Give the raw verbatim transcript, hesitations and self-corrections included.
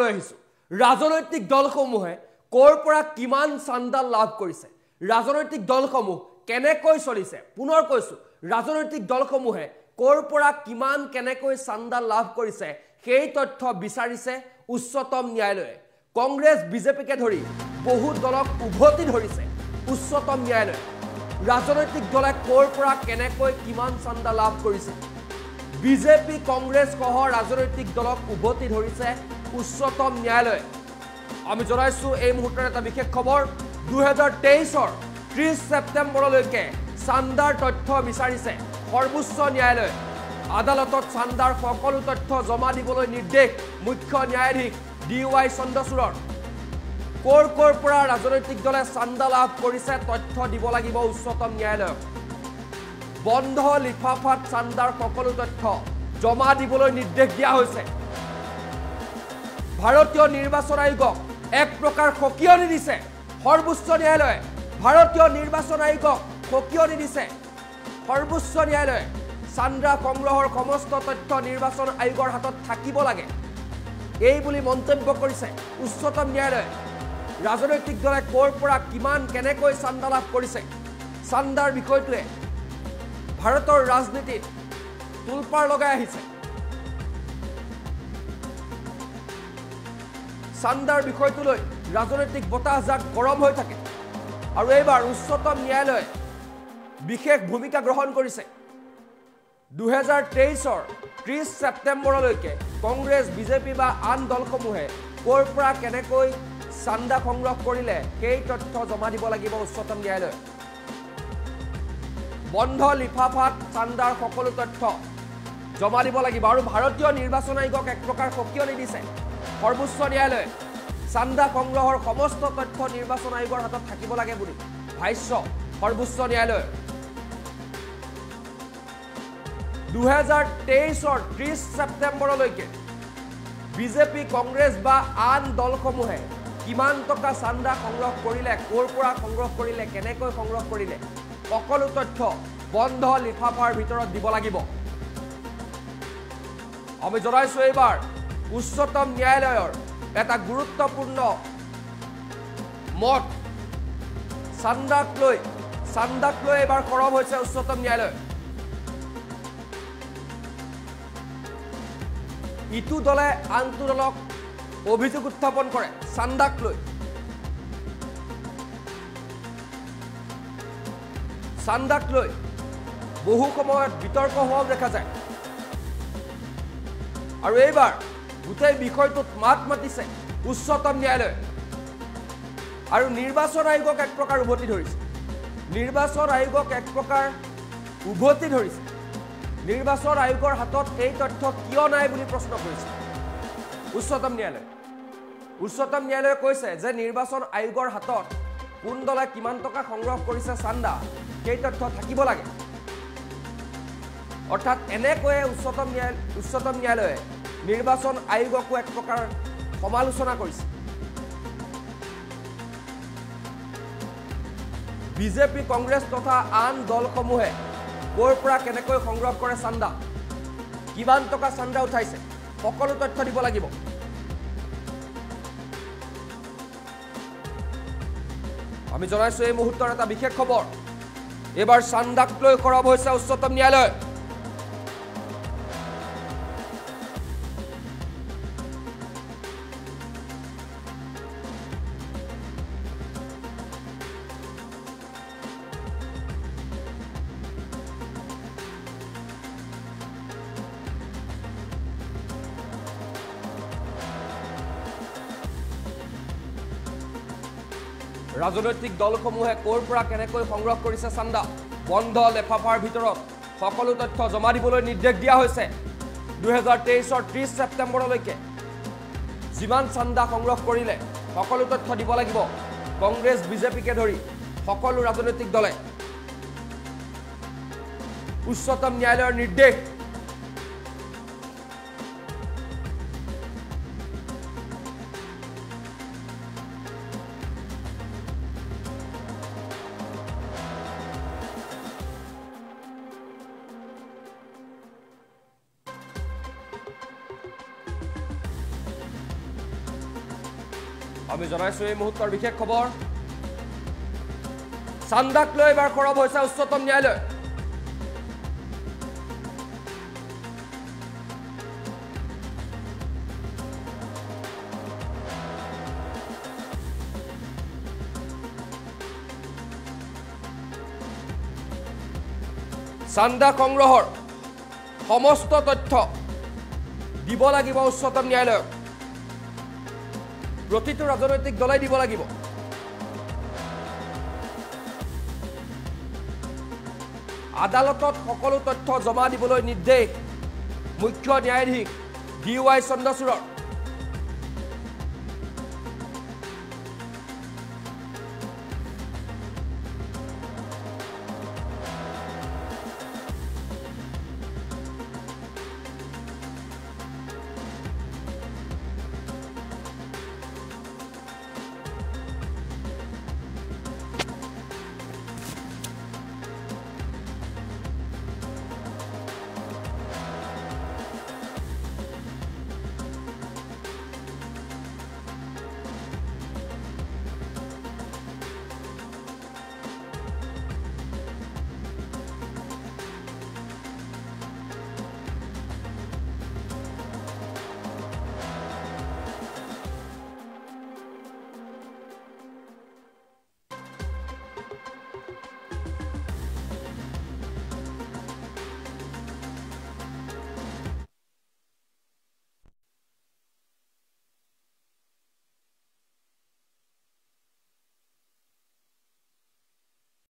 আহিছো ৰাজনৈতিক দলসমূহে কৰ পৰা কিমান চান্দা লাভ কৰিছে ৰাজনৈতিক দলসমূহ কেনেকৈ চলিছে পুনৰ কৈছো ৰাজনৈতিক দলসমূহে কৰ পৰা কিমান কেনেকৈ চান্দা লাভ কৰিছে সেই তথ্য বিচাৰিছে উচ্চতম ন্যায়ালয়ে কংগ্ৰেছ বিজেপিকে ধৰি বহু দলক উভতি ধৰিছে উচ্চতম ন্যায়ালয়ে ৰাজনৈতিক দলে কৰ পৰা কেনেকৈ কিমান চান্দা লাভ কৰিছে বিজেপি কংগ্ৰেছ সহ ৰাজনৈতিক দলক উভতি ধৰিছে উচ্চতম ন্যায়ালয়ে আমি জনাইছো এই মুহূৰ্তত এটা বিশেষ খবৰ দুই হাজাৰ তেইছৰ ত্ৰিশ ছেপ্টেম্বৰলৈকে চান্দাৰ তথ্য বিচাৰিছে সৰ্বোচ্চ ন্যায়ালয়ে আদালতত চান্দাৰ সকলো তথ্য জমা দিবলৈ নিৰ্দেশ মুখ্য ন্যায়াধীশ ডি ৱাই চন্দ্ৰচূড়ৰ কৰ কৰ পৰা ৰাজনৈতিক দলে চান্দা লাভ কৰিছে তথ্য দিব লাগিব উচ্চতম ন্যায়ালয়ক বন্ধ লিফাফাত চান্দাৰ সকলো তথ্য জমা দিবলৈ নিৰ্দেশ দিয়া হৈছে ভাৰতীয় নিৰ্বাচন আয়োগক এক প্ৰকাৰ খকিয়নি দিছে সৰ্বোচ্চ ন্যায়ালয়ে ভাৰতীয় নিৰ্বাচন আয়োগক খকিয়নি দিছে সৰ্বোচ্চ ন্যায়ালয়ে চান্দা সংগ্ৰহৰ সমস্ত তথ্য নিৰ্বাচন আয়োগৰ হাতত থাকিব লাগে এই বুলি মন্তব্য কৰিছে উচ্চতম ন্যায়ালয়ে ৰাজনৈতিক দলে কৰ পৰা কিমান কেনেকৈ চান্দা লাভ কৰিছে চান্দাৰ বিষয়টোৱে ভাৰতৰ ৰাজনীতিত তুলপাৰ লগাই আহিছে চান্দাৰ বিষয়টোলৈ ৰাজনৈতিক বতাহজাক গৰম হৈ থাকে আৰু এইবাৰ উচ্চতম ন্যায়ালয়ে বিশেষ ভূমিকা গ্ৰহণ কৰিছে দুই হাজাৰ তেইছৰ ত্ৰিশ ছেপ্টেম্বৰলৈকে কংগ্ৰেছ বিজেপি বা আন দলসমূহে কৰ পৰা কেনেকৈ চান্দা সংগ্ৰহ কৰিলে সেই তথ্য জমা দিব লাগিব উচ্চতম ন্যায়ালয়ে বন্ধ লিফাফাত চান্দাৰ সকলো তথ্য জমা দিব লাগিব আৰু ভাৰতীয় নিৰ্বাচন আয়োগক এক প্ৰকাৰ খকিয়নি দিছে সৰ্বোচ্চ ন্যায়ালয়ে চান্দা সংগ্ৰহৰ সমস্ত তথ্য নিৰ্বাচন আয়োগৰ হাতত থাকিব লাগে বুলি ভাষ্য সৰ্বোচ্চ ন্যায়ালয়ে দুই হাজাৰ তেইছৰ ত্ৰিশ ছেপ্টেম্বৰলৈকে বিজেপি কংগ্ৰেছ বা আন দলসমূহে কিমান টকা চান্দা সংগ্ৰহ কৰিলে কৰ পৰা সংগ্ৰহ কৰিলে কেনেকৈ সংগ্ৰহ কৰিলে সকলো তথ্য বন্ধ লিফাফাৰ ভিতৰত দিব লাগিব আমি জনাইছো এইবাৰ উচ্চতম ন্যায়ালয়ৰ এটা গুৰুত্বপূৰ্ণ মত চান্দাক লৈ চান্দাক লৈ এবাৰ সৰব হৈছে উচ্চতম ন্যায়ালয় ইটো দলে আনটো দলক অভিযোগ উত্থাপন কৰে চান্দাক লৈ চান্দাক লৈ বহু সময়ত বিতৰ্ক হোৱা দেখা যায় আৰু এইবাৰ গোটেই বিষয়টোত মাত মাতিছে উচ্চতম ন্যায়ালয় আৰু নিৰ্বাচন আয়োগক এক প্ৰকাৰ উভতি ধৰিছে নিৰ্বাচন আয়োগক এক প্ৰকাৰ উভতি ধৰিছে নিৰ্বাচন আয়োগৰ হাতত এই তথ্য কিয় নাই বুলি প্ৰশ্ন কৰিছে উচ্চতম ন্যায়ালয় উচ্চতম ন্যায়ালয়ে কৈছে যে নিৰ্বাচন আয়োগৰ হাতত কোন দলে কিমান টকা সংগ্ৰহ কৰিছে চান্দা সেই তথ্য থাকিব লাগে অৰ্থাৎ এনেকৈ উচ্চতম ন্যায়ালয় উচ্চতম ন্যায়ালয়ে নিৰ্বাচন আয়োগকো এক প্ৰকাৰ সমালোচনা কৰিছে বিজেপি কংগ্ৰেছ তথা আন দলসমূহে কৰ পৰা কেনেকৈ সংগ্ৰহ কৰে চান্দা কিমান টকা চান্দা উঠাইছে সকলো তথ্য দিব লাগিব আমি জনাইছো এই মুহূৰ্তৰ এটা বিশেষ খবৰ এবাৰ চান্দাক লৈ সৰব হৈছে উচ্চতম ন্যায়ালয় ৰাজনৈতিক দলসমূহে কৰ পৰা কেনেকৈ সংগ্ৰহ কৰিছে চান্দা বন্ধ লেফাফাৰ ভিতৰত সকলো তথ্য জমা দিবলৈ নিৰ্দেশ দিয়া হৈছে দুই হাজাৰ তেইছৰ ত্ৰিশ ছেপ্টেম্বৰলৈকে যিমান চান্দা সংগ্ৰহ কৰিলে সকলো তথ্য দিব লাগিব কংগ্ৰেছ বিজেপিকে ধৰি সকলো ৰাজনৈতিক দলে উচ্চতম ন্যায়ালয়ৰ নিৰ্দেশ আমি জনাইছো এই মুহূৰ্তৰ বিশেষ খবৰ চান্দাক লৈ এবাৰ খৰব হৈছে উচ্চতম ন্যায়ালয় চান্দা সংগ্ৰহৰ সমস্ত তথ্য দিব লাগিব উচ্চতম ন্যায়ালয়ক প্ৰতিটো ৰাজনৈতিক দলাই দিব লাগিব আদালতত সকলো তথ্য জমা দিবলৈ নিৰ্দেশ মুখ্য ন্যায়াধীশ ডি ৱাই চন্দ্ৰচূড়ৰ